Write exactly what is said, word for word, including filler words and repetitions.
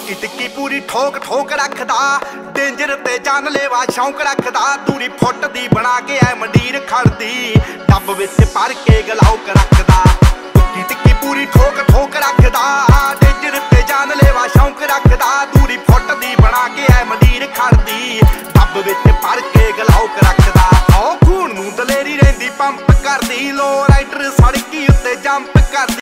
ਟਿੱਕੀ ਟਿੱਕੀ ਪੂਰੀ ਠੋਕ ਠੋਕ ਰੱਖਦਾ, ਡੇਂਜਰ ਤੇ ਜਾਨਲੇਵਾ ਸ਼ੌਂਕ ਰੱਖਦਾ। ਦੂਰੀ ਫੁੱਟ ਦੀ ਬਣਾ ਕੇ ਐ ਮੰਡੀਰ ਖੜਦੀ, ਡੱਬ ਵਿੱਚ ਭਰ ਕੇ ਗਲਾਉਕ ਰੱਖਦਾ। ਟਿੱਕੀ ਟਿੱਕੀ ਪੂਰੀ ਠੋਕ ਠੋਕ ਰੱਖਦਾ, ਡੇਂਜਰ ਤੇ ਜਾਨਲੇਵਾ ਸ਼ੌਂਕ ਰੱਖਦਾ। ਦੂਰੀ ਫੁੱਟ ਦੀ ਬਣਾ ਕੇ ਐ ਮੰਡੀਰ ਖੜਦੀ, ਡੱਬ ਵਿੱਚ ਭਰ ਕੇ ਗਲਾਉਕ ਰੱਖਦਾ। ਉਹ ਖੂਨ ਨੂੰ ਦਲੇਰੀ ਰਹਿੰਦੀ ਪੰਪ ਕਰਦੀ, ਲੋ ਰਾਈਡਰ ਸੜਕੀ ਉੱਤੇ ਜੰਪ ਕਰਦੀ।